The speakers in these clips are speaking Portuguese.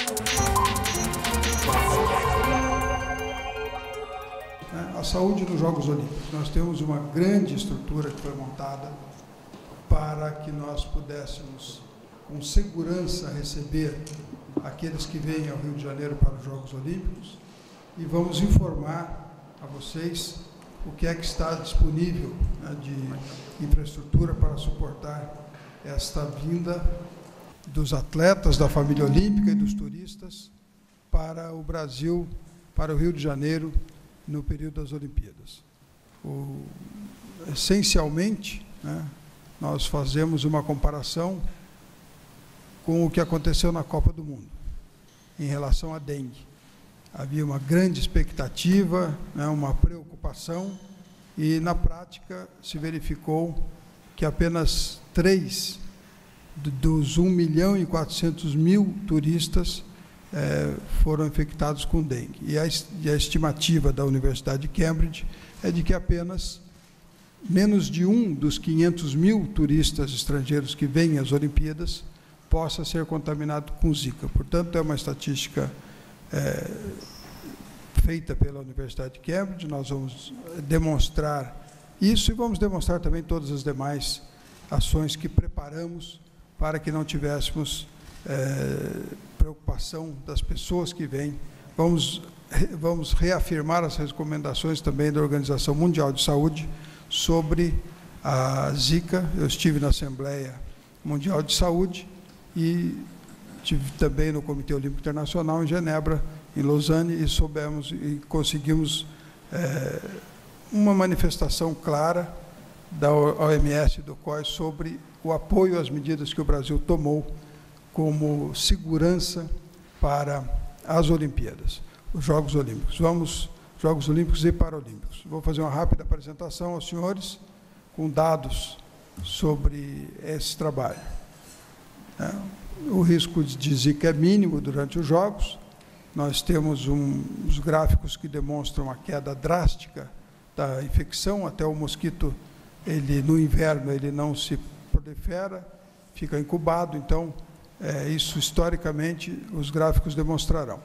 A saúde nos Jogos Olímpicos. Nós temos uma grande estrutura que foi montada para que nós pudéssemos, com segurança, receber aqueles que vêm ao Rio de Janeiro para os Jogos Olímpicos, e vamos informar a vocês o que é que está disponível, né, de infraestrutura para suportar esta vinda dos atletas, da família olímpica e dos turistas para o Brasil, para o Rio de Janeiro, no período das Olimpíadas. Essencialmente, né, nós fazemos uma comparação com o que aconteceu na Copa do Mundo, em relação à dengue. Havia uma grande expectativa, né, uma preocupação, e, na prática, se verificou que apenas 3 dos 1.400.000 turistas foram infectados com dengue. E a estimativa da Universidade de Cambridge é de que apenas menos de 1 dos 500.000 turistas estrangeiros que vêm às Olimpíadas possa ser contaminado com Zika. Portanto, é uma estatística feita pela Universidade de Cambridge. Nós vamos demonstrar isso e vamos demonstrar também todas as demais ações que preparamos para que não tivéssemos preocupação das pessoas que vêm. Vamos reafirmar as recomendações também da Organização Mundial de Saúde sobre a Zika. Eu estive na Assembleia Mundial de Saúde e estive também no Comitê Olímpico Internacional em Genebra, em Lausanne, e soubemos e conseguimos uma manifestação clara da OMS e do COI sobre o apoio às medidas que o Brasil tomou como segurança para as Olimpíadas, os Jogos Olímpicos. Jogos Olímpicos e Paralímpicos. Vou fazer uma rápida apresentação aos senhores com dados sobre esse trabalho. O risco de Zika é mínimo durante os Jogos. Nós temos uns gráficos que demonstram a queda drástica da infecção. Até o mosquito, no inverno, ele não se prolifera, fica incubado. Então, isso, historicamente, os gráficos demonstrarão.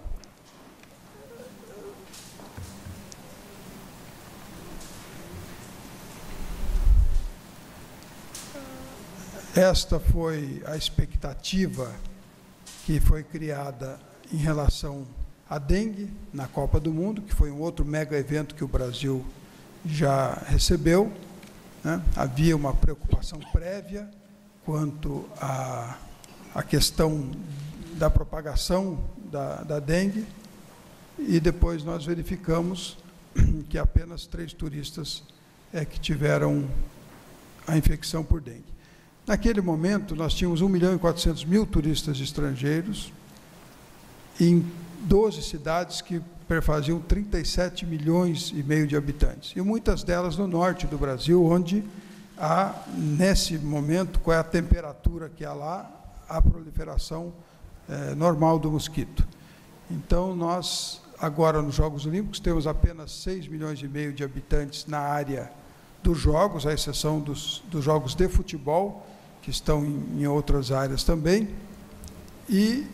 Esta foi a expectativa que foi criada em relação à dengue na Copa do Mundo, que foi um outro mega evento que o Brasil já recebeu, né? Havia uma preocupação prévia quanto à questão da propagação da dengue, e depois nós verificamos que apenas 3 turistas que tiveram a infecção por dengue. Naquele momento, nós tínhamos 1.400.000 turistas estrangeiros em 12 cidades que perfaziam 37,5 milhões de habitantes, e muitas delas no norte do Brasil, onde há, nesse momento, qual é a temperatura que há lá, a proliferação normal do mosquito. Então, nós, agora nos Jogos Olímpicos, temos apenas 6,5 milhões de habitantes na área dos Jogos, à exceção dos Jogos de futebol, que estão em outras áreas também, e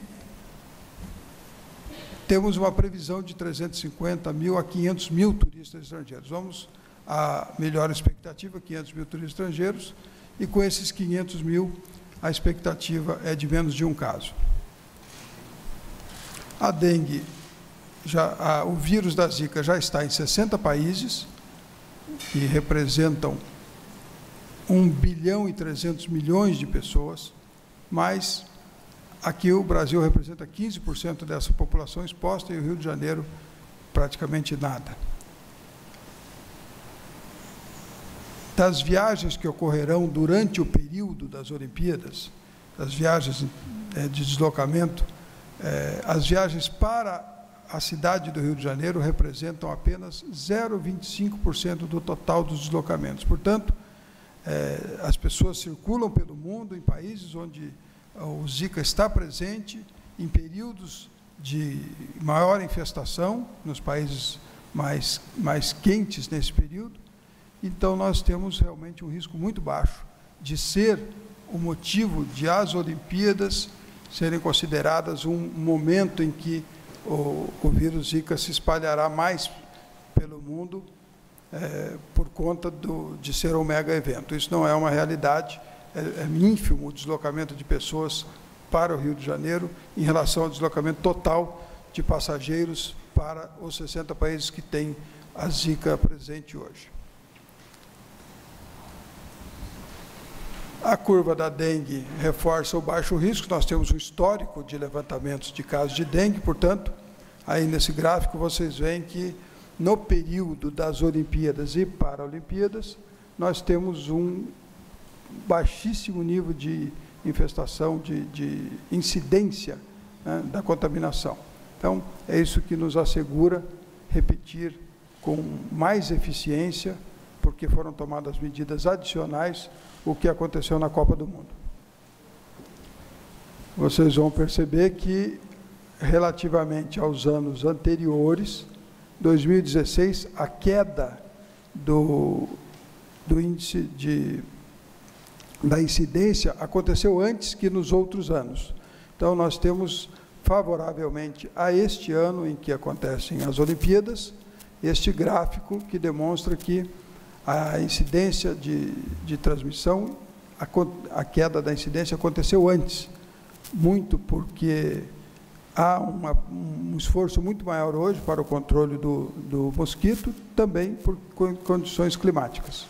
temos uma previsão de 350.000 a 500.000 turistas estrangeiros. Vamos à melhor expectativa, 500.000 turistas estrangeiros, e com esses 500.000, a expectativa é de menos de um caso. A dengue, o vírus da Zika já está em 60 países, que representam 1,3 bilhão de pessoas, mas aqui o Brasil representa 15% dessa população exposta, e o Rio de Janeiro praticamente nada. Das viagens que ocorrerão durante o período das Olimpíadas, das viagens de deslocamento, as viagens para a cidade do Rio de Janeiro representam apenas 0,25% do total dos deslocamentos. Portanto, as pessoas circulam pelo mundo em países onde o Zika está presente, em períodos de maior infestação, nos países mais quentes nesse período. Então, nós temos realmente um risco muito baixo de ser o motivo de as Olimpíadas serem consideradas um momento em que o vírus Zika se espalhará mais pelo mundo por conta de ser um mega evento. Isso não é uma realidade, é ínfimo o deslocamento de pessoas para o Rio de Janeiro em relação ao deslocamento total de passageiros para os 60 países que têm a Zika presente hoje. A curva da dengue reforça o baixo risco. Nós temos um histórico de levantamentos de casos de dengue, portanto, aí nesse gráfico vocês veem que no período das Olimpíadas e Paralimpíadas, nós temos um baixíssimo nível de infestação, de incidência, né, da contaminação. Então, é isso que nos assegura repetir com mais eficiência, porque foram tomadas medidas adicionais, o que aconteceu na Copa do Mundo. Vocês vão perceber que, relativamente aos anos anteriores, 2016, a queda do índice da incidência aconteceu antes que nos outros anos. Então, nós temos, favoravelmente a este ano em que acontecem as Olimpíadas, este gráfico que demonstra que a incidência de transmissão, a queda da incidência aconteceu antes, muito porque há um esforço muito maior hoje para o controle do mosquito, também por condições climáticas.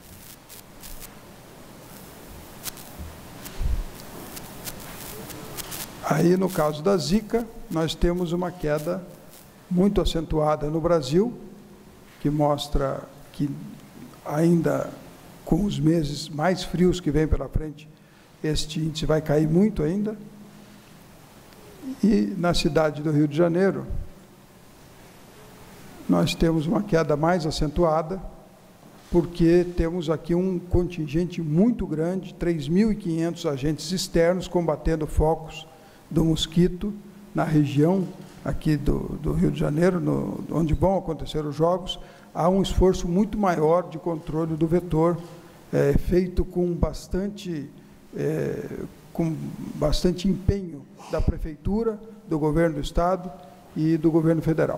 Aí, no caso da Zika, nós temos uma queda muito acentuada no Brasil, que mostra que ainda com os meses mais frios que vem pela frente, este índice vai cair muito ainda. E na cidade do Rio de Janeiro, nós temos uma queda mais acentuada, porque temos aqui um contingente muito grande, 3.500 agentes externos combatendo focos do mosquito na região aqui do Rio de Janeiro, onde vão acontecer os Jogos. Há um esforço muito maior de controle do vetor, feito com bastante empenho da Prefeitura, do Governo do Estado e do Governo Federal.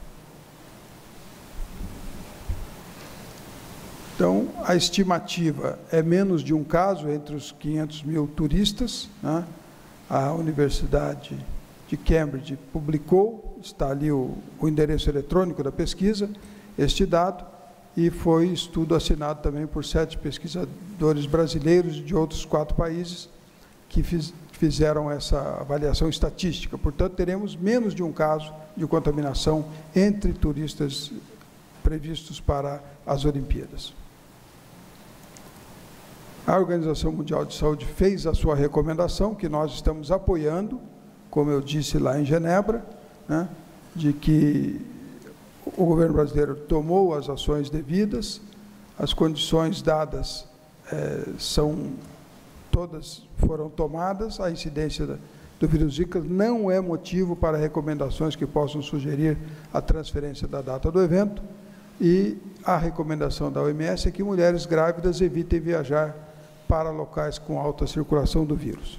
Então, a estimativa é menos de um caso entre os 500 mil turistas, né? A Universidade de Cambridge publicou, está ali o endereço eletrônico da pesquisa, este dado, e foi estudo assinado também por 7 pesquisadores brasileiros de outros 4 países que fizeram essa avaliação estatística. Portanto, teremos menos de um caso de contaminação entre turistas previstos para as Olimpíadas. A Organização Mundial de Saúde fez a sua recomendação, que nós estamos apoiando, como eu disse lá em Genebra, né, de que o governo brasileiro tomou as ações devidas, as condições dadas todas foram tomadas, a incidência do vírus Zika não é motivo para recomendações que possam sugerir a transferência da data do evento, e a recomendação da OMS é que mulheres grávidas evitem viajar para locais com alta circulação do vírus.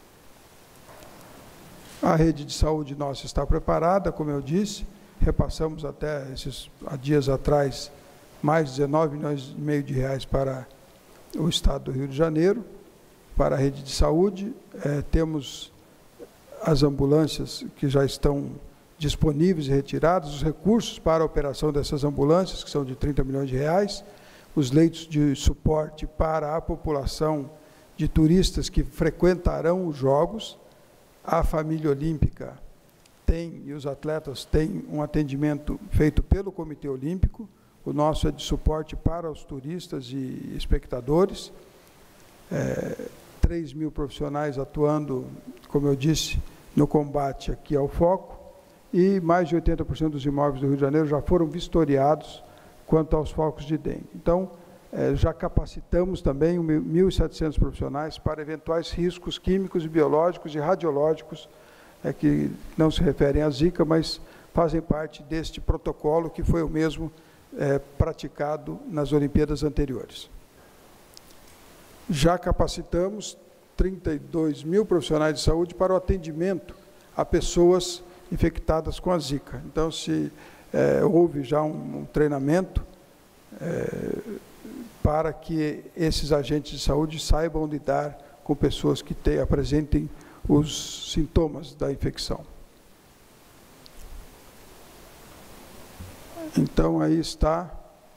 A rede de saúde nossa está preparada, como eu disse, repassamos até há dias atrás mais de 19,5 milhões de reais para o Estado do Rio de Janeiro, para a rede de saúde. Temos as ambulâncias que já estão disponíveis e retiradas, os recursos para a operação dessas ambulâncias, que são de 30 milhões de reais, os leitos de suporte para a população de turistas que frequentarão os Jogos. A família olímpica tem, e os atletas têm, um atendimento feito pelo Comitê Olímpico. O nosso é de suporte para os turistas e espectadores. 3 mil profissionais atuando, como eu disse, no combate aqui ao foco, e mais de 80% dos imóveis do Rio de Janeiro já foram vistoriados quanto aos focos de dengue. Então, já capacitamos também 1.700 profissionais para eventuais riscos químicos, biológicos e radiológicos, que não se referem à Zika, mas fazem parte deste protocolo que foi o mesmo praticado nas Olimpíadas anteriores. Já capacitamos 32 mil profissionais de saúde para o atendimento a pessoas infectadas com a Zika. Então, se houve já um treinamento para que esses agentes de saúde saibam lidar com pessoas que apresentem os sintomas da infecção. Então, aí está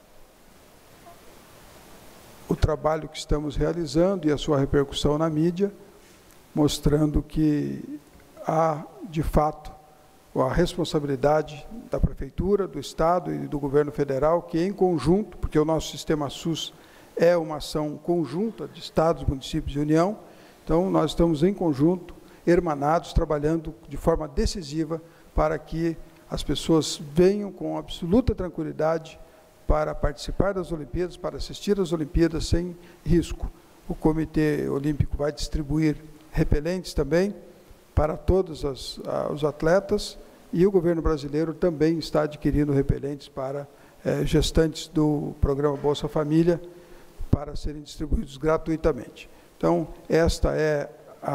o trabalho que estamos realizando e a sua repercussão na mídia, mostrando que há, de fato, a responsabilidade da Prefeitura, do Estado e do Governo Federal, que em conjunto, porque o nosso sistema SUS é uma ação conjunta de Estados, municípios e União, então nós estamos em conjunto, hermanados, trabalhando de forma decisiva para que as pessoas venham com absoluta tranquilidade para participar das Olimpíadas, para assistir às Olimpíadas sem risco. O Comitê Olímpico vai distribuir repelentes também para todos os atletas e o governo brasileiro também está adquirindo repelentes para gestantes do programa Bolsa Família para serem distribuídos gratuitamente. Então, esta é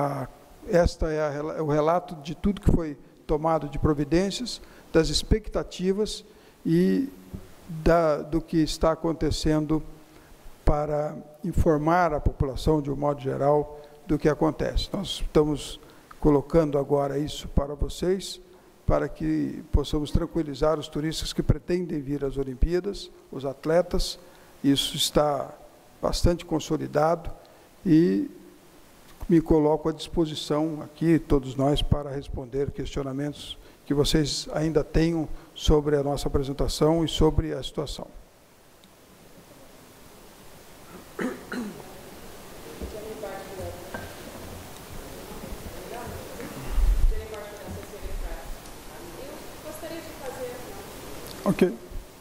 o relato de tudo que foi tomado de providências, das expectativas e do que está acontecendo para informar a população, de um modo geral, do que acontece. Nós estamos colocando agora isso para vocês, para que possamos tranquilizar os turistas que pretendem vir às Olimpíadas, os atletas. Isso está bastante consolidado e me coloco à disposição aqui, todos nós, para responder questionamentos que vocês ainda tenham sobre a nossa apresentação e sobre a situação. Ok.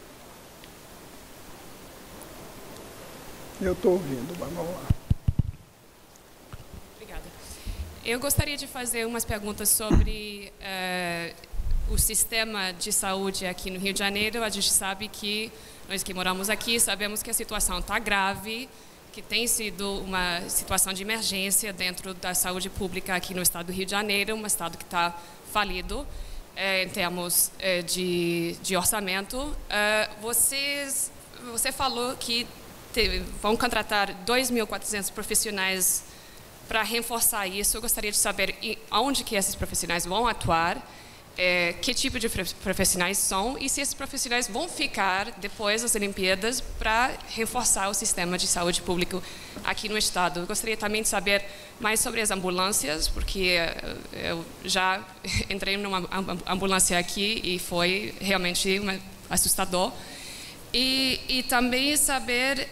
Eu estou ouvindo, mas vamos lá. Obrigada. Eu gostaria de fazer umas perguntas sobre o sistema de saúde aqui no Rio de Janeiro. A gente sabe que, nós que moramos aqui, sabemos que a situação está grave, que tem sido uma situação de emergência dentro da saúde pública aqui no estado do Rio de Janeiro, um estado que está falido em termos de orçamento. Você falou que vão contratar 2.400 profissionais para reforçar isso. Eu gostaria de saber onde que esses profissionais vão atuar, que tipo de profissionais são e se esses profissionais vão ficar depois das Olimpíadas para reforçar o sistema de saúde público aqui no estado. Eu gostaria também de saber mais sobre as ambulâncias, porque eu já entrei numa ambulância aqui e foi realmente assustador. E também saber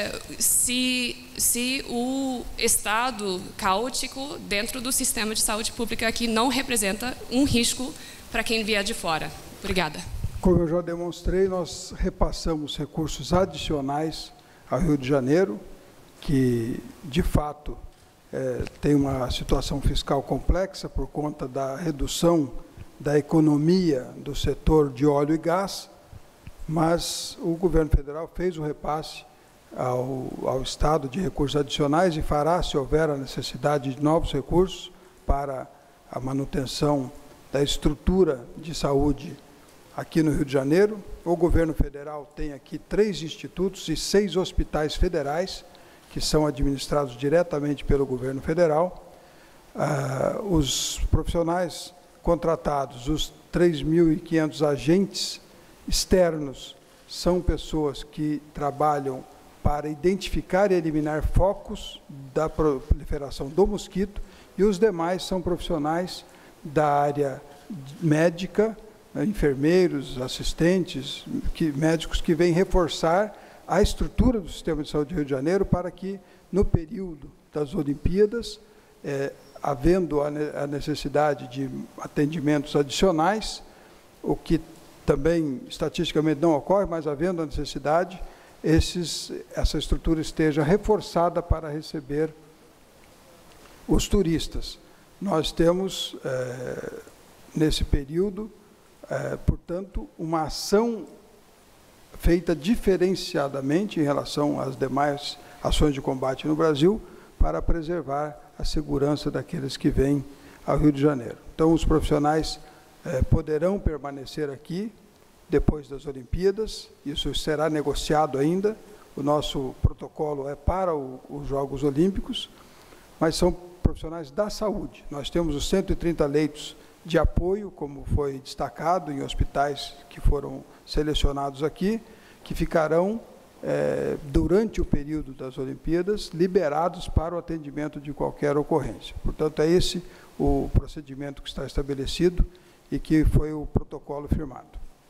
se o estado caótico dentro do sistema de saúde pública aqui não representa um risco para quem vier de fora. Obrigada. Como eu já demonstrei, nós repassamos recursos adicionais ao Rio de Janeiro, que, de fato, tem uma situação fiscal complexa por conta da redução da economia do setor de óleo e gás, mas o governo federal fez o repasse ao Estado de recursos adicionais e fará, se houver a necessidade de novos recursos para a manutenção da estrutura de saúde aqui no Rio de Janeiro. O governo federal tem aqui 3 institutos e 6 hospitais federais, que são administrados diretamente pelo governo federal. Os profissionais contratados, os 3.500 agentes externos, são pessoas que trabalham para identificar e eliminar focos da proliferação do mosquito, e os demais são profissionais da área médica, enfermeiros, assistentes, médicos que vêm reforçar a estrutura do sistema de saúde do Rio de Janeiro para que, no período das Olimpíadas, havendo a necessidade de atendimentos adicionais, o que também estatisticamente não ocorre, mas havendo a necessidade, essa estrutura esteja reforçada para receber os turistas. Nós temos, nesse período, portanto, uma ação feita diferenciadamente em relação às demais ações de combate no Brasil para preservar a segurança daqueles que vêm ao Rio de Janeiro. Então, os profissionais poderão permanecer aqui depois das Olimpíadas, isso será negociado ainda, o nosso protocolo é para os Jogos Olímpicos, mas são profissionais da saúde. Nós temos os 130 leitos de apoio, como foi destacado, em hospitais que foram selecionados aqui, que ficarão, durante o período das Olimpíadas, liberados para o atendimento de qualquer ocorrência. Portanto, é esse o procedimento que está estabelecido e que foi o protocolo firmado.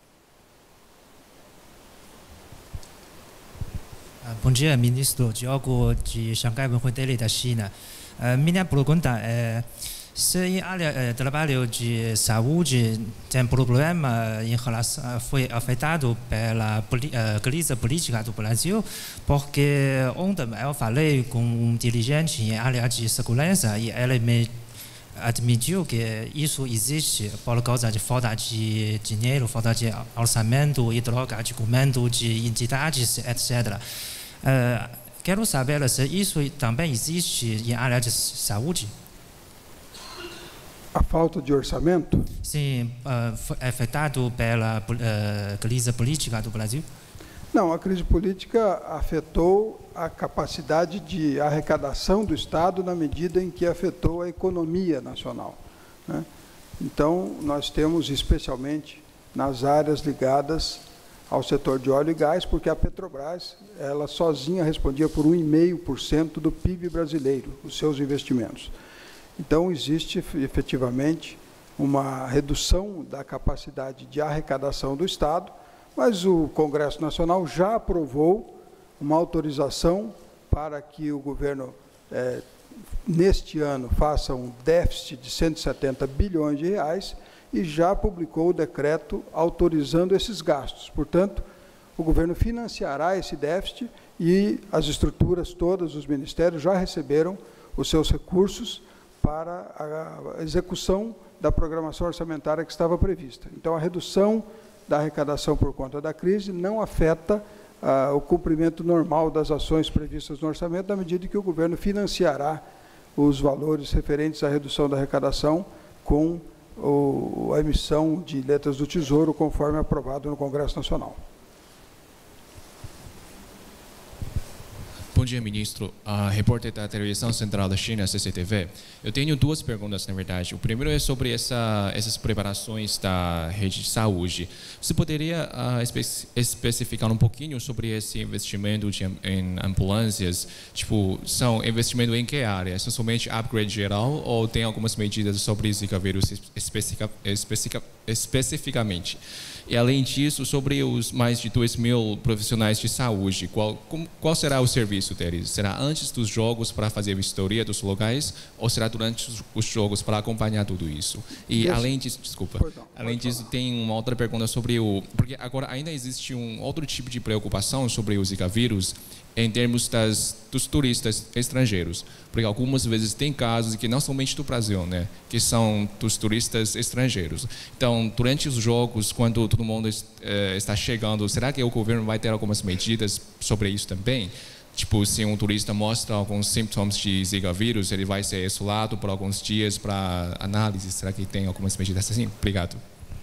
Bom dia, ministro. Diogo de Xangai Wenhui Daily da China. Minha pergunta é se em área de trabalho de saúde tem problema em relação, foi afetado pela crise política do Brasil, porque ontem eu falei com um dirigente em área de segurança e ele me admitiu que isso existe por causa de falta de dinheiro, falta de orçamento e troca de documento de entidades, etc. Quero saber se isso também existe em área de saúde. A falta de orçamento? Sim, foi afetado pela crise política do Brasil? Não, a crise política afetou a capacidade de arrecadação do Estado na medida em que afetou a economia nacional, né? Então, nós temos especialmente nas áreas ligadas ao setor de óleo e gás, porque a Petrobras, ela sozinha respondia por 1,5% do PIB brasileiro, os seus investimentos. Então, existe efetivamente uma redução da capacidade de arrecadação do Estado, mas o Congresso Nacional já aprovou uma autorização para que o governo, neste ano, faça um déficit de 170 bilhões de reais e já publicou o decreto autorizando esses gastos. Portanto, o governo financiará esse déficit e as estruturas todas, os ministérios, já receberam os seus recursos para a execução da programação orçamentária que estava prevista. Então, a redução da arrecadação por conta da crise não afeta o cumprimento normal das ações previstas no orçamento, na medida que o governo financiará os valores referentes à redução da arrecadação com a emissão de letras do Tesouro, conforme aprovado no Congresso Nacional. Bom dia, ministro. Repórter da Televisão Central da China, CCTV. Eu tenho duas perguntas, na verdade. O primeiro é sobre essas preparações da rede de saúde. Você poderia especificar um pouquinho sobre esse investimento em ambulâncias? Tipo, são investimento em que área? São somente upgrade geral ou tem algumas medidas sobre Zika vírus especificamente? E, além disso, sobre os mais de 2.000 profissionais de saúde, qual será o serviço deles? Será antes dos jogos para fazer vistoria dos locais ou será durante os jogos para acompanhar tudo isso? E, além disso, além disso, tem uma outra pergunta sobre porque agora ainda existe um outro tipo de preocupação sobre o Zika vírus em termos dos turistas estrangeiros, porque algumas vezes tem casos que não somente do Brasil, né, que são dos turistas estrangeiros. Então, durante os jogos, quando todo mundo está chegando, será que o governo vai ter algumas medidas sobre isso também? Tipo, se um turista mostra alguns sintomas de Zika vírus, ele vai ser isolado por alguns dias para análise. Será que tem algumas medidas assim? Obrigado.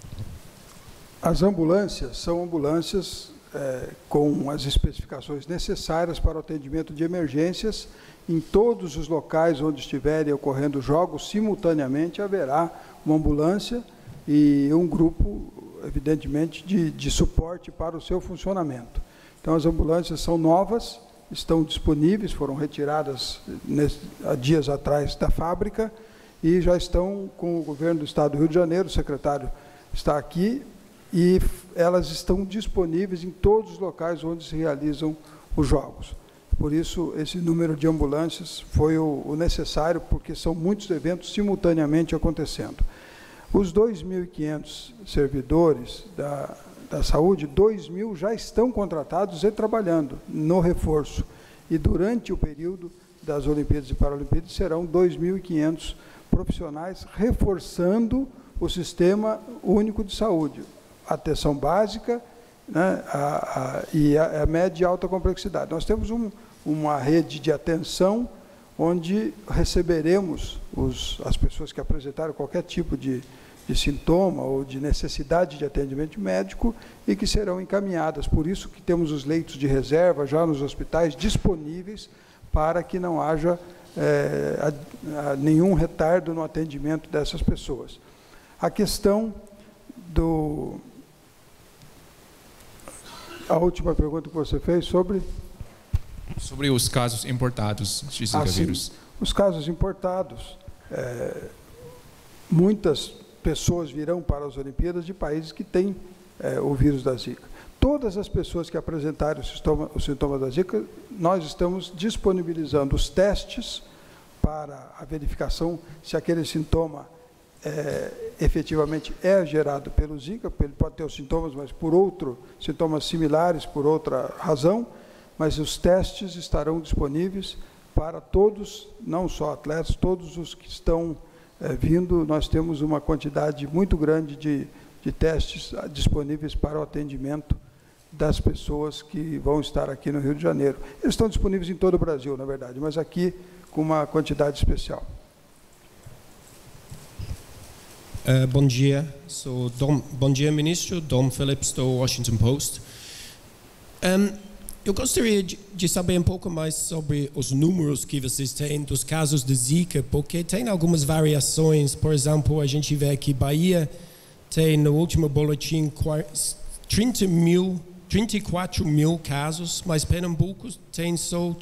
As ambulâncias são ambulâncias com as especificações necessárias para o atendimento de emergências. Em todos os locais onde estiverem ocorrendo jogos, simultaneamente haverá uma ambulância e um grupo, evidentemente, de suporte para o seu funcionamento. Então, as ambulâncias são novas, estão disponíveis, foram retiradas há dias atrás da fábrica e já estão com o governo do Estado do Rio de Janeiro, o secretário está aqui, e elas estão disponíveis em todos os locais onde se realizam os jogos. Por isso, esse número de ambulâncias foi o necessário, porque são muitos eventos simultaneamente acontecendo. Os 2.500 servidores da saúde, 2.000 já estão contratados e trabalhando no reforço. E durante o período das Olimpíadas e Paralimpíadas serão 2.500 profissionais reforçando o Sistema Único de Saúde. Atenção básica, né, e a média e alta complexidade. Nós temos uma rede de atenção onde receberemos as pessoas que apresentaram qualquer tipo de sintoma ou de necessidade de atendimento médico e que serão encaminhadas. Por isso que temos os leitos de reserva já nos hospitais disponíveis para que não haja nenhum retardo no atendimento dessas pessoas. A questão a última pergunta que você fez sobre os casos importados de Zika vírus. Sim, os casos importados, muitas pessoas virão para as Olimpíadas de países que têm o vírus da Zika. Todas as pessoas que apresentarem o sintoma da Zika, nós estamos disponibilizando os testes para a verificação se aquele sintoma efetivamente é gerado pelo Zika, ele pode ter os sintomas, mas sintomas similares por outra razão, mas os testes estarão disponíveis para todos, não só atletas, todos os que estão vindo. Nós temos uma quantidade muito grande de testes disponíveis para o atendimento das pessoas que vão estar aqui no Rio de Janeiro. Eles estão disponíveis em todo o Brasil, na verdade, mas aqui com uma quantidade especial. Bom dia, bom dia, ministro. Dom Phillips, do Washington Post. Eu gostaria de saber um pouco mais sobre os números que vocês têm dos casos de Zika, porque tem algumas variações. Por exemplo, a gente vê que Bahia tem, no último boletim, 34 mil casos, mas Pernambuco tem só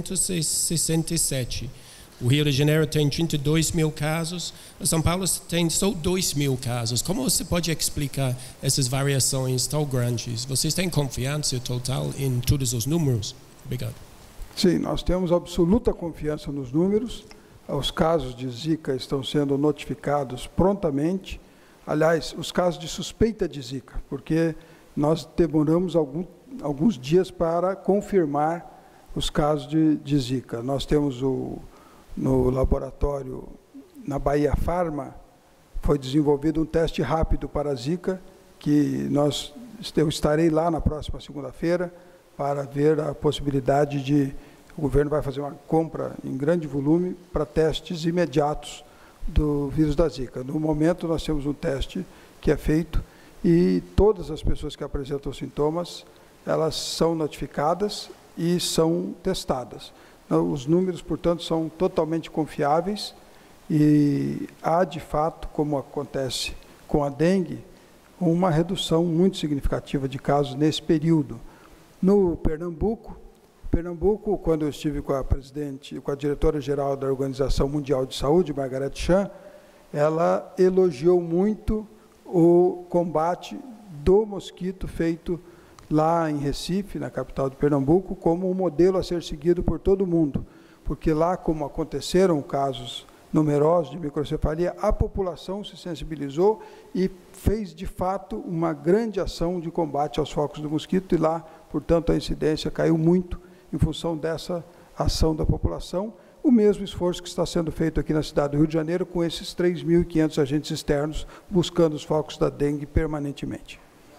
367. O Rio de Janeiro tem 32 mil casos, São Paulo tem só 2 mil casos. Como você pode explicar essas variações tão grandes? Vocês têm confiança total em todos os números? Obrigado. Sim, nós temos absoluta confiança nos números. Os casos de Zika estão sendo notificados prontamente. Aliás, os casos de suspeita de Zika, porque nós demoramos alguns dias para confirmar os casos de Zika. Nós temos no laboratório, na Bahia Pharma, foi desenvolvido um teste rápido para a Zika, que eu estarei lá na próxima segunda-feira para ver a possibilidade o governo vai fazer uma compra em grande volume para testes imediatos do vírus da Zika. No momento, nós temos um teste que é feito e todas as pessoas que apresentam sintomas, elas são notificadas e são testadas. Os números, portanto, são totalmente confiáveis e há, de fato, como acontece com a dengue, uma redução muito significativa de casos nesse período. No Pernambuco, quando eu estive com a diretora-geral da Organização Mundial de Saúde, Margaret Chan, ela elogiou muito o combate do mosquito feito lá em Recife, na capital de Pernambuco, como um modelo a ser seguido por todo mundo, porque lá, como aconteceram casos numerosos de microcefalia, a população se sensibilizou e fez, de fato, uma grande ação de combate aos focos do mosquito, e lá, portanto, a incidência caiu muito em função dessa ação da população. O mesmo esforço que está sendo feito aqui na cidade do Rio de Janeiro, com esses 3.500 agentes externos buscando os focos da dengue permanentemente.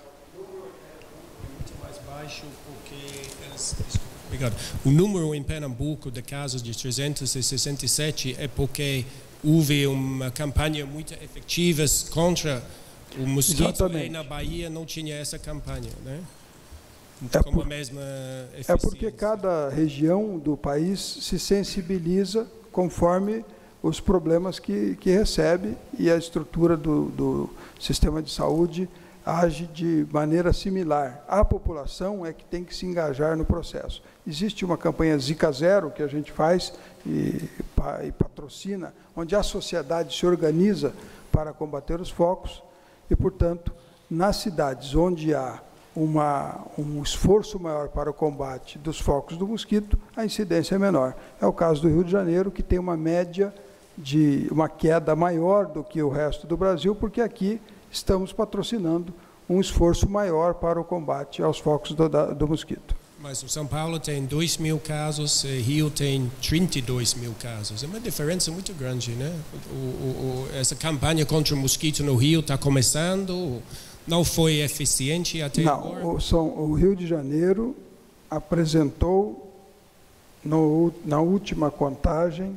Obrigado. O número em Pernambuco de casos de 367 é porque houve uma campanha muito efetiva contra o mosquito. Exatamente. E na Bahia não tinha essa campanha, né? Com a mesma eficiência. É porque cada região do país se sensibiliza conforme os problemas que recebe, e a estrutura do sistema de saúde age de maneira similar. A população é que tem que se engajar no processo. Existe uma campanha Zika Zero que a gente faz e patrocina, onde a sociedade se organiza para combater os focos e, portanto, nas cidades onde há um esforço maior para o combate dos focos do mosquito, a incidência é menor. É o caso do Rio de Janeiro, que tem uma média de uma queda maior do que o resto do Brasil, porque aqui estamos patrocinando um esforço maior para o combate aos focos do mosquito. Mas o São Paulo tem 2 mil casos, Rio tem 32 mil casos. É uma diferença muito grande, né? Essa campanha contra o mosquito no Rio está começando, não foi eficiente até agora? Não, o Rio de Janeiro apresentou na última contagem,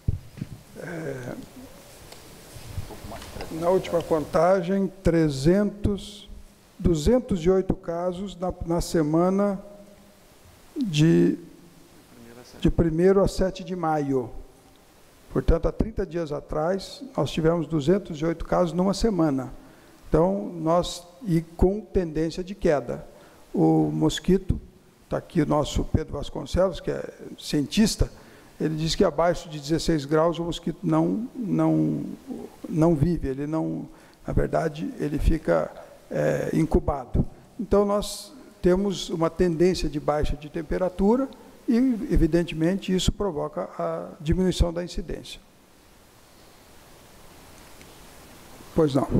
208 casos na semana de 1º a 7 de maio. Portanto, há 30 dias atrás, nós tivemos 208 casos numa semana. Então, e com tendência de queda. O mosquito, está aqui o nosso Pedro Vasconcelos, que é cientista, ele diz que abaixo de 16 graus o mosquito não vive, ele não, na verdade, ele fica incubado. Então, nós temos uma tendência de baixa de temperatura e, evidentemente, isso provoca a diminuição da incidência. Pois não.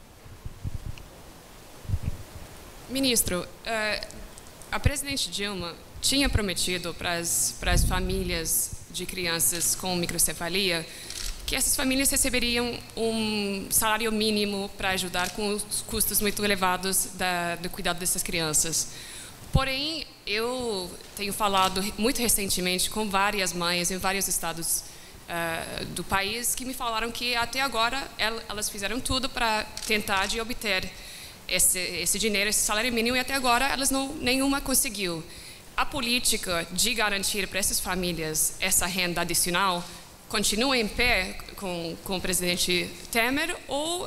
Ministro, a presidente Dilma tinha prometido para as famílias de crianças com microcefalia que essas famílias receberiam um salário mínimo para ajudar com os custos muito elevados do cuidado dessas crianças. Porém, eu tenho falado muito recentemente com várias mães em vários estados do país que me falaram que até agora elas fizeram tudo para tentar de obter esse dinheiro, esse salário mínimo, e até agora nenhuma conseguiu. A política de garantir para essas famílias essa renda adicional continua em pé com o presidente Temer, ou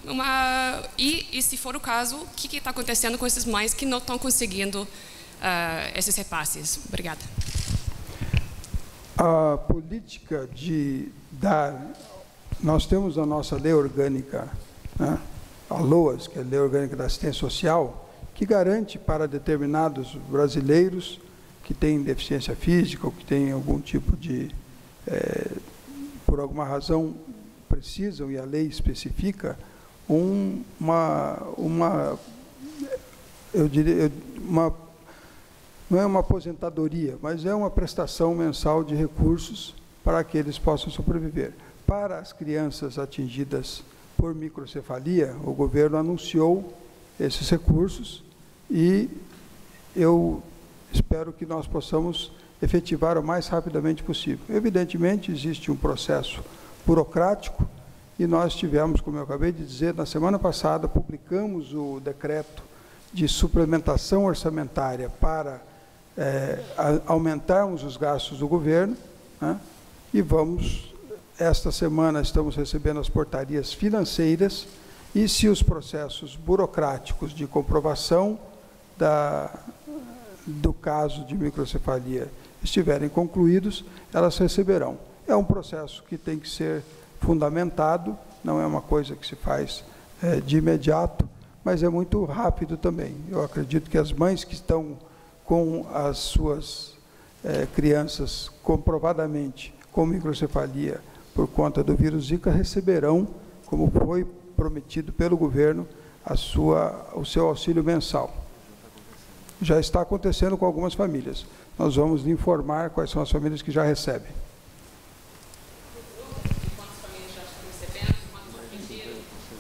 e se for o caso, o que está acontecendo com essas mães que não estão conseguindo esses repasses? Obrigada. A política de dar... Nós temos a nossa lei orgânica, né? A LOAS, que é a Lei Orgânica da Assistência Social, que garante para determinados brasileiros que têm deficiência física ou que têm algum tipo de... por alguma razão precisam, e a lei especifica, eu diria, não é uma aposentadoria, mas é uma prestação mensal de recursos para que eles possam sobreviver. Para as crianças atingidas por microcefalia, o governo anunciou esses recursos e eu espero que nós possamos efetivar o mais rapidamente possível. Evidentemente, existe um processo burocrático e nós tivemos, como eu acabei de dizer, na semana passada, publicamos o decreto de suplementação orçamentária para aumentarmos os gastos do governo, né? E esta semana estamos recebendo as portarias financeiras e se os processos burocráticos de comprovação do caso de microcefalia estiverem concluídos, elas receberão. É um processo que tem que ser fundamentado, não é uma coisa que se faz de imediato, mas é muito rápido também. Eu acredito que as mães que estão com as suas crianças comprovadamente com microcefalia por conta do vírus Zika receberão, como foi prometido pelo governo, o seu auxílio mensal. Já está acontecendo com algumas famílias. Nós vamos lhe informar quais são as famílias que já recebem. Quantas famílias já estão recebendo? Quantas pediram?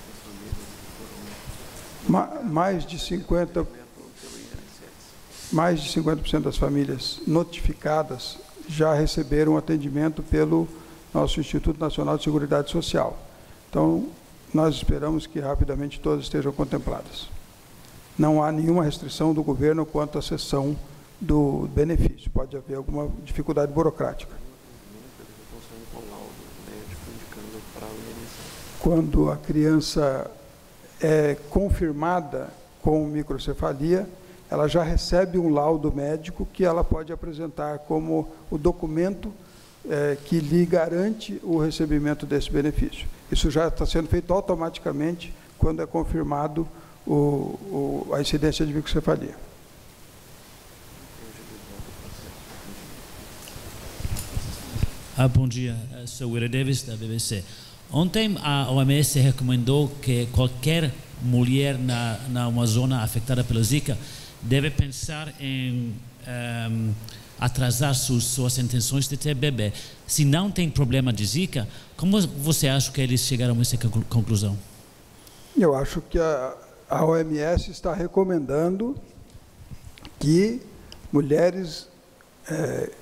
Mais de 50% das famílias notificadas já receberam atendimento pelo nosso Instituto Nacional de Seguridade Social. Então, nós esperamos que rapidamente todas estejam contempladas. Não há nenhuma restrição do governo quanto à cessão do benefício. Pode haver alguma dificuldade burocrática. Quando a criança é confirmada com microcefalia, ela já recebe um laudo médico que ela pode apresentar como o documento que lhe garante o recebimento desse benefício. Isso já está sendo feito automaticamente quando é confirmado a incidência de microcefalia. Bom dia, sou William Davis, da BBC. Ontem a OMS recomendou que qualquer mulher numa zona afetada pela Zika deve pensar em atrasar suas intenções de ter bebê. Se não tem problema de Zika, como você acha que eles chegaram a essa conclusão? Eu acho que a OMS está recomendando que mulheres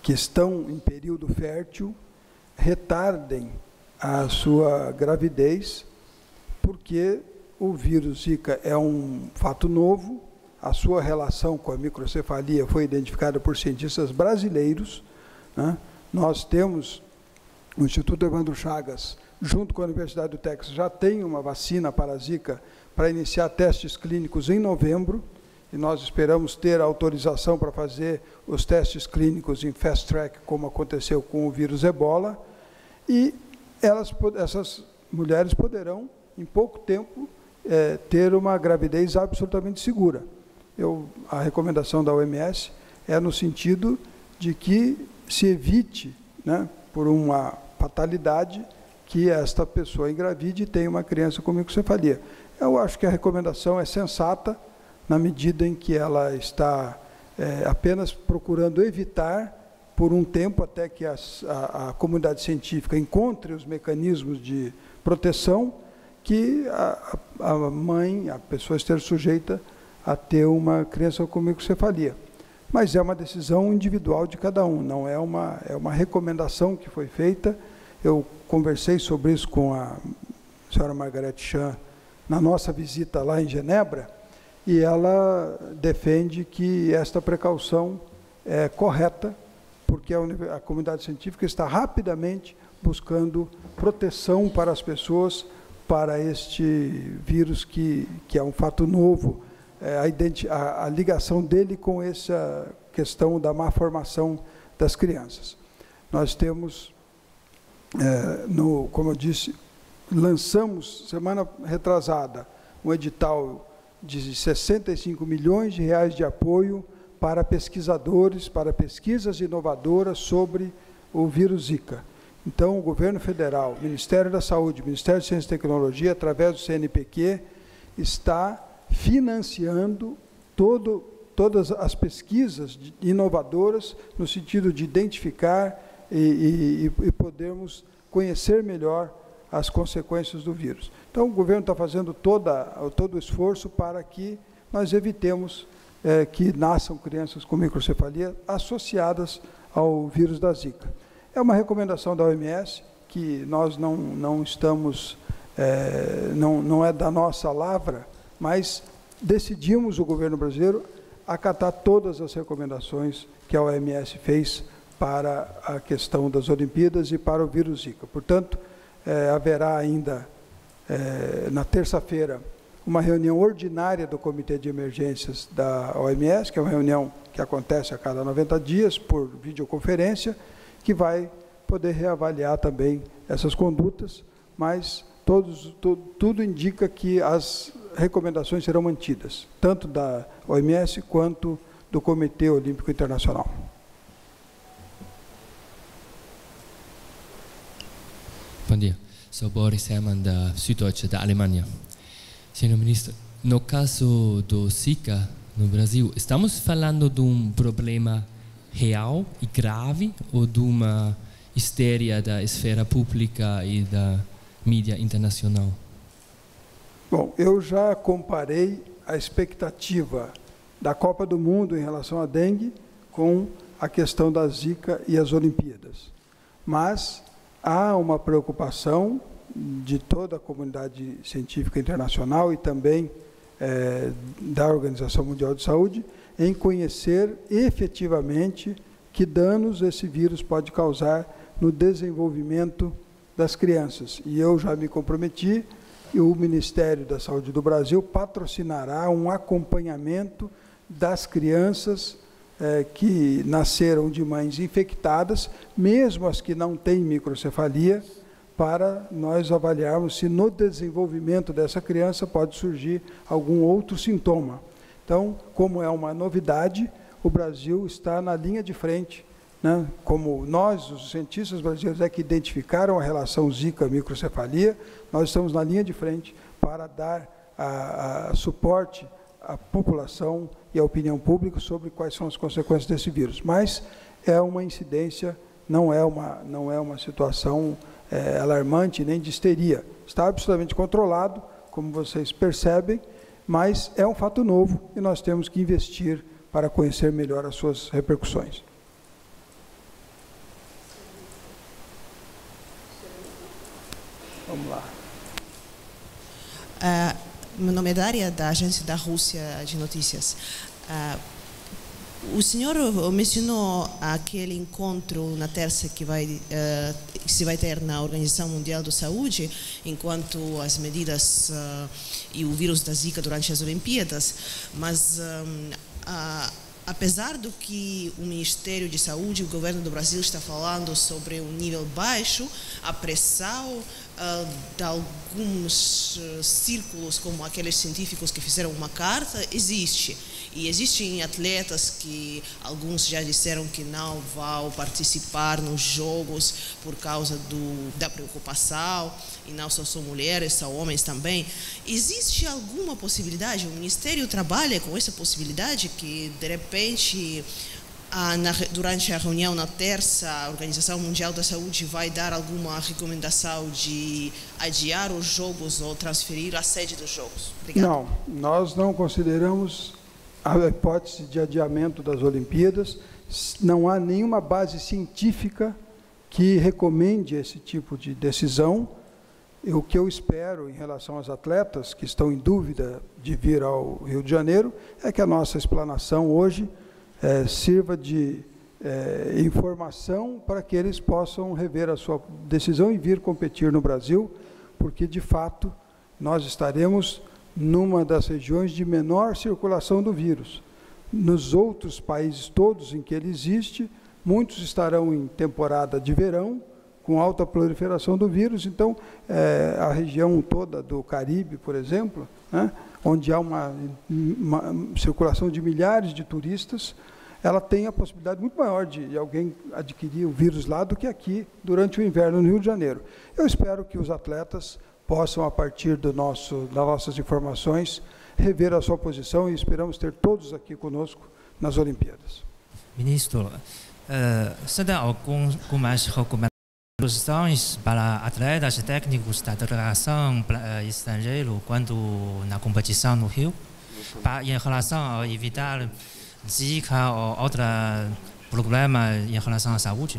que estão em período fértil retardem a sua gravidez, porque o vírus Zika é um fato novo, a sua relação com a microcefalia foi identificada por cientistas brasileiros, né? Nós temos, o Instituto Evandro Chagas, junto com a Universidade do Texas, já tem uma vacina para a Zika para iniciar testes clínicos em novembro, e nós esperamos ter autorização para fazer os testes clínicos em fast track, como aconteceu com o vírus Ebola, e essas mulheres poderão, em pouco tempo, ter uma gravidez absolutamente segura. A recomendação da OMS é no sentido de que se evite, né, por uma fatalidade, que esta pessoa engravide e tenha uma criança com microcefalia. Eu acho que a recomendação é sensata, na medida em que ela está apenas procurando evitar, por um tempo, até que a comunidade científica encontre os mecanismos de proteção, que a mãe, a pessoa esteja sujeita a ter uma criança com microcefalia. Mas é uma decisão individual de cada um, não é uma recomendação que foi feita. Eu conversei sobre isso com a senhora Margaret Chan na nossa visita lá em Genebra, e ela defende que esta precaução é correta, porque a comunidade científica está rapidamente buscando proteção para as pessoas para este vírus que é um fato novo, a ligação dele com essa questão da má formação das crianças. Nós temos, como eu disse, lançamos, semana retrasada, um edital de 65 milhões de reais de apoio para pesquisadores, para pesquisas inovadoras sobre o vírus Zika. Então, o governo federal, Ministério da Saúde, Ministério de Ciência e Tecnologia, através do CNPq, está financiando todas as pesquisas inovadoras no sentido de identificar e podermos conhecer melhor as consequências do vírus. Então, o governo está fazendo todo o esforço para que nós evitemos que nasçam crianças com microcefalia associadas ao vírus da Zika. É uma recomendação da OMS, que nós não estamos, não é da nossa lavra, mas decidimos, o governo brasileiro, acatar todas as recomendações que a OMS fez para a questão das Olimpíadas e para o vírus Zika. Portanto, haverá ainda, na terça-feira, uma reunião ordinária do Comitê de Emergências da OMS, que é uma reunião que acontece a cada 90 dias, por videoconferência, que vai poder reavaliar também essas condutas, mas tudo indica que as recomendações serão mantidas, tanto da OMS quanto do Comitê Olímpico Internacional. Bom dia, sou Boris Hermann da Süddeutsche, da Alemanha. Senhor Ministro, no caso do Zika no Brasil, estamos falando de um problema real e grave ou de uma histeria da esfera pública e da mídia internacional? Bom, eu já comparei a expectativa da Copa do Mundo em relação à dengue com a questão da Zika e as Olimpíadas. Mas há uma preocupação de toda a comunidade científica internacional e também da Organização Mundial de Saúde em conhecer efetivamente que danos esse vírus pode causar no desenvolvimento das crianças. E eu já me comprometi, e o Ministério da Saúde do Brasil patrocinará um acompanhamento das crianças que nasceram de mães infectadas, mesmo as que não têm microcefalia, para nós avaliarmos se no desenvolvimento dessa criança pode surgir algum outro sintoma. Então, como é uma novidade, o Brasil está na linha de frente, né? Como nós, os cientistas brasileiros, que identificaram a relação Zika-microcefalia, nós estamos na linha de frente para dar suporte à população e à opinião pública sobre quais são as consequências desse vírus. Mas é uma incidência, não é uma situação alarmante nem de histeria. Está absolutamente controlado, como vocês percebem, mas é um fato novo e nós temos que investir para conhecer melhor as suas repercussões. Vamos lá. Meu nome é Daria, da agência da Rússia de notícias. O senhor mencionou aquele encontro na terça que se vai ter na Organização Mundial da Saúde, enquanto as medidas e o vírus da Zika durante as Olimpíadas, mas apesar do que o Ministério de Saúde e o governo do Brasil está falando sobre um nível baixo, a pressão de alguns círculos, como aqueles científicos que fizeram uma carta, existe. E existem atletas que alguns já disseram que não vão participar nos jogos por causa da preocupação, e não só são mulheres, são homens também. Existe alguma possibilidade, o Ministério trabalha com essa possibilidade que, de repente, durante a reunião na terça, a Organização Mundial da Saúde vai dar alguma recomendação de adiar os jogos ou transferir a sede dos jogos? Obrigada. Não, nós não consideramos a hipótese de adiamento das Olimpíadas. Não há nenhuma base científica que recomende esse tipo de decisão. O que eu espero em relação aos atletas que estão em dúvida de vir ao Rio de Janeiro é que a nossa explanação hoje sirva de informação para que eles possam rever a sua decisão e vir competir no Brasil, porque, de fato, nós estaremos numa das regiões de menor circulação do vírus. Nos outros países todos em que ele existe, muitos estarão em temporada de verão, com alta proliferação do vírus. Então, a região toda do Caribe, por exemplo, né, onde há uma circulação de milhares de turistas, ela tem a possibilidade muito maior de alguém adquirir o vírus lá do que aqui durante o inverno no Rio de Janeiro. Eu espero que os atletas possam, a partir das nossas informações, rever a sua posição, e esperamos ter todos aqui conosco nas Olimpíadas. Ministro, se tem algumas recomendações para atletas e técnicos da delegação estrangeira quando na competição no Rio, em relação a evitar Zika ou outro problema em relação à saúde?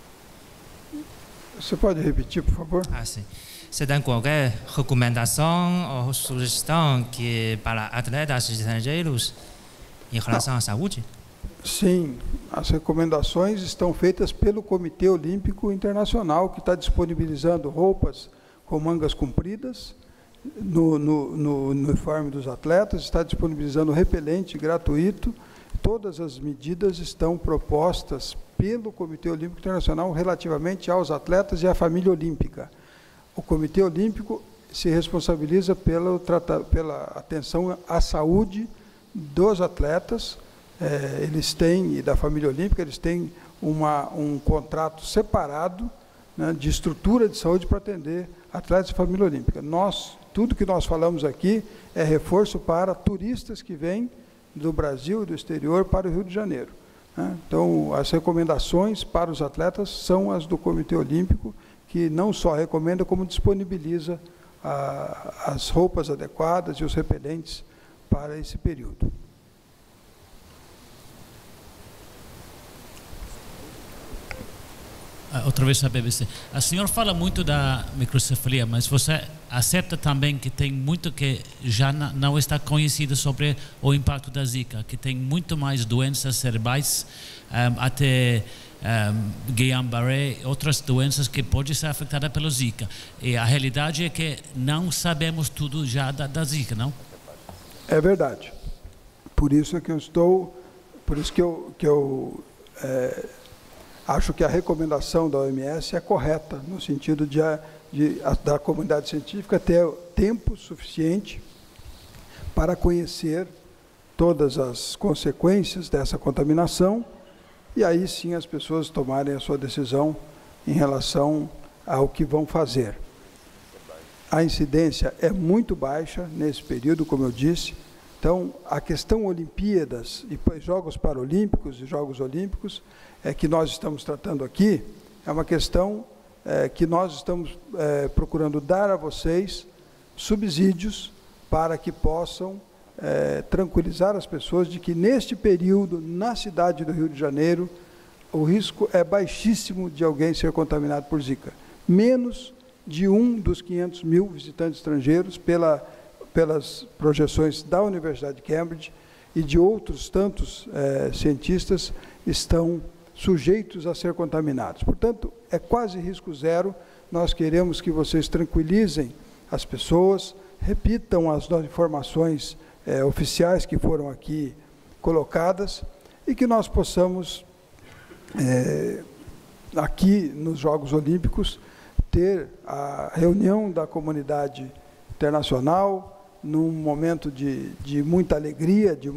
Você pode repetir, por favor? Sim. Você tem qualquer recomendação ou sugestão para atletas estrangeiros em relação à saúde? Sim, as recomendações estão feitas pelo Comitê Olímpico Internacional, que está disponibilizando roupas com mangas compridas no uniforme dos atletas, está disponibilizando repelente gratuito. Todas as medidas estão propostas pelo Comitê Olímpico Internacional relativamente aos atletas e à família olímpica. O Comitê Olímpico se responsabiliza pela atenção à saúde dos atletas, eles têm, e da família olímpica, eles têm um contrato separado, né, de estrutura de saúde para atender atletas e família olímpica. Tudo que nós falamos aqui é reforço para turistas que vêm do Brasil e do exterior para o Rio de Janeiro, né? Então, as recomendações para os atletas são as do Comitê Olímpico, que não só recomenda, como disponibiliza as roupas adequadas e os repelentes para esse período. Outra vez a BBC. A senhora fala muito da microcefalia, mas você acerta também que tem muito que já não está conhecido sobre o impacto da Zika, que tem muito mais doenças cerebrais, até Guillain-Barré, outras doenças que podem ser afetadas pelo Zika. E a realidade é que não sabemos tudo já da Zika, não? É verdade. Por isso que eu acho que a recomendação da OMS é correta, no sentido da comunidade científica ter tempo suficiente para conhecer todas as consequências dessa contaminação, e aí sim as pessoas tomarem a sua decisão em relação ao que vão fazer. A incidência é muito baixa nesse período, como eu disse. Então, a questão Olimpíadas e Jogos Paralímpicos e Jogos Olímpicos que nós estamos tratando aqui, é uma questão que nós estamos procurando dar a vocês subsídios para que possam tranquilizar as pessoas de que neste período, na cidade do Rio de Janeiro, o risco é baixíssimo de alguém ser contaminado por Zika. Menos de um dos 500 mil visitantes estrangeiros pelas projeções da Universidade de Cambridge e de outros tantos cientistas estão sujeitos a ser contaminados. Portanto, é quase risco zero. Nós queremos que vocês tranquilizem as pessoas, repitam as informações oficiais que foram aqui colocadas e que nós possamos, aqui nos Jogos Olímpicos, ter a reunião da comunidade internacional num momento de muita alegria, de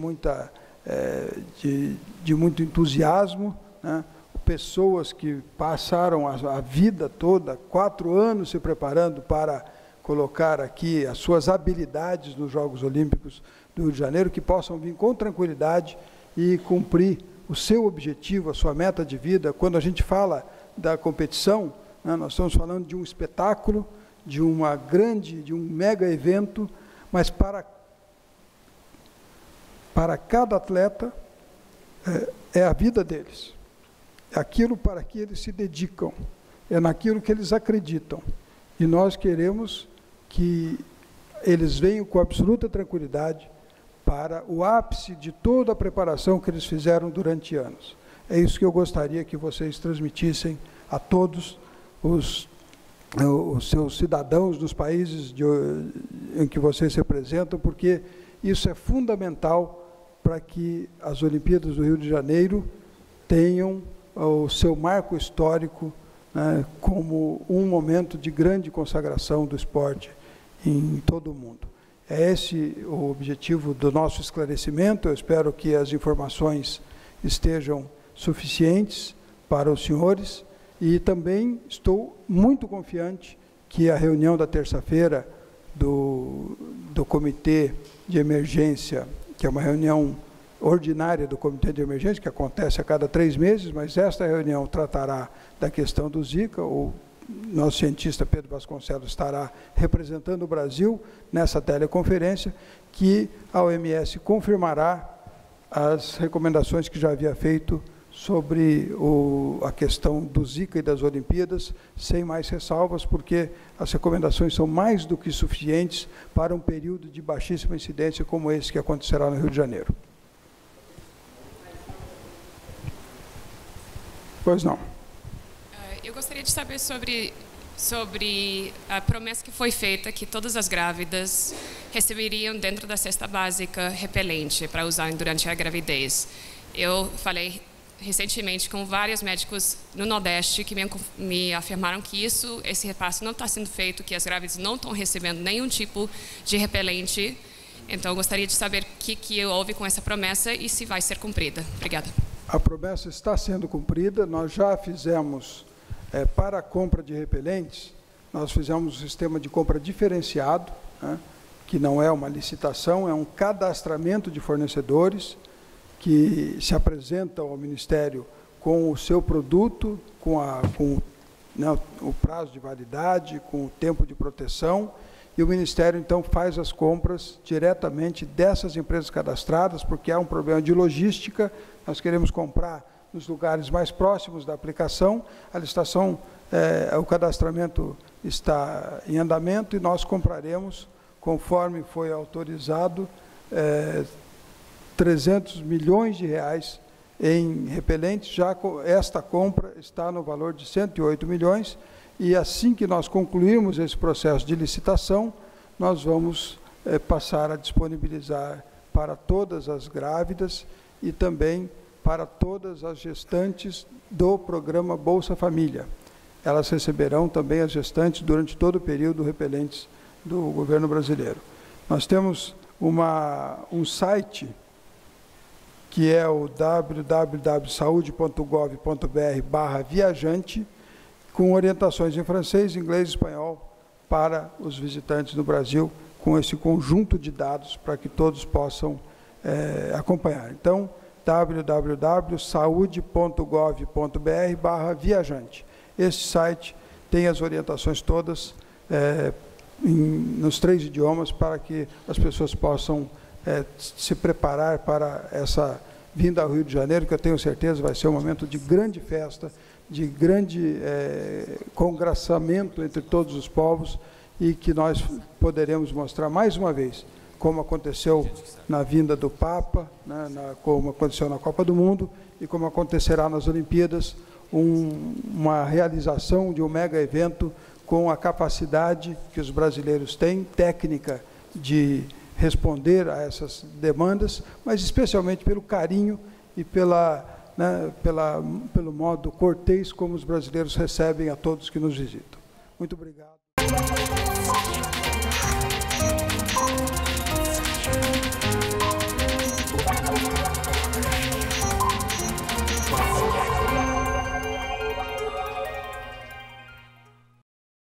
muito entusiasmo, né? Pessoas que passaram a vida toda, 4 anos se preparando para colocar aqui as suas habilidades nos Jogos Olímpicos do Rio de Janeiro, que possam vir com tranquilidade e cumprir o seu objetivo, a sua meta de vida. Quando a gente fala da competição, né, nós estamos falando de um espetáculo, de um mega evento, mas para cada atleta é a vida deles. É aquilo para que eles se dedicam, é naquilo que eles acreditam. E nós queremos que eles venham com absoluta tranquilidade para o ápice de toda a preparação que eles fizeram durante anos. É isso que eu gostaria que vocês transmitissem a todos os seus cidadãos dos países em que vocês representam, porque isso é fundamental para que as Olimpíadas do Rio de Janeiro tenham o seu marco histórico, né, como um momento de grande consagração do esporte em todo o mundo. É esse o objetivo do nosso esclarecimento. Eu espero que as informações estejam suficientes para os senhores e também estou muito confiante que a reunião da terça-feira do Comitê de Emergência, que é uma reunião ordinária do Comitê de Emergência, que acontece a cada 3 meses, mas esta reunião tratará da questão do Zika. O nosso cientista Pedro Vasconcelos estará representando o Brasil nessa teleconferência, que a OMS confirmará as recomendações que já havia feito sobre a questão do Zika e das Olimpíadas, sem mais ressalvas, porque as recomendações são mais do que suficientes para um período de baixíssima incidência como esse que acontecerá no Rio de Janeiro. Pois não. Eu gostaria de saber sobre a promessa que foi feita que todas as grávidas receberiam dentro da cesta básica repelente para usar durante a gravidez. Eu falei recentemente com vários médicos no Nordeste que me afirmaram que esse repasse não está sendo feito, que as grávidas não estão recebendo nenhum tipo de repelente. Então, eu gostaria de saber o que houve com essa promessa e se vai ser cumprida. Obrigada. A promessa está sendo cumprida. Nós já fizemos, para a compra de repelentes, nós fizemos um sistema de compra diferenciado, né, que não é uma licitação, é um cadastramento de fornecedores que se apresentam ao Ministério com o seu produto, com o prazo de validade, com o tempo de proteção, e o Ministério, então, faz as compras diretamente dessas empresas cadastradas, porque há um problema de logística. Nós queremos comprar nos lugares mais próximos da aplicação. A licitação, o cadastramento está em andamento e nós compraremos, conforme foi autorizado, 300 milhões de reais em repelentes. Já esta compra está no valor de 108 milhões, e assim que nós concluirmos esse processo de licitação, nós vamos passar a disponibilizar para todas as grávidas e também para todas as gestantes do programa Bolsa Família. Elas receberão também, as gestantes, durante todo o período, repelentes do governo brasileiro. Nós temos um site que é o www.saude.gov.br/viajante, com orientações em francês, inglês e espanhol para os visitantes do Brasil, com esse conjunto de dados para que todos possam acompanhar. Então, www.saude.gov.br/viajante. Esse site tem as orientações todas nos 3 idiomas para que as pessoas possam se preparar para essa vinda ao Rio de Janeiro, que eu tenho certeza vai ser um momento de grande festa, de grande congraçamento entre todos os povos e que nós poderemos mostrar mais uma vez, como aconteceu na vinda do Papa, né, como aconteceu na Copa do Mundo e como acontecerá nas Olimpíadas, uma realização de um mega evento com a capacidade que os brasileiros têm, técnica de responder a essas demandas, mas especialmente pelo carinho e pelo modo cortês como os brasileiros recebem a todos que nos visitam. Muito obrigado.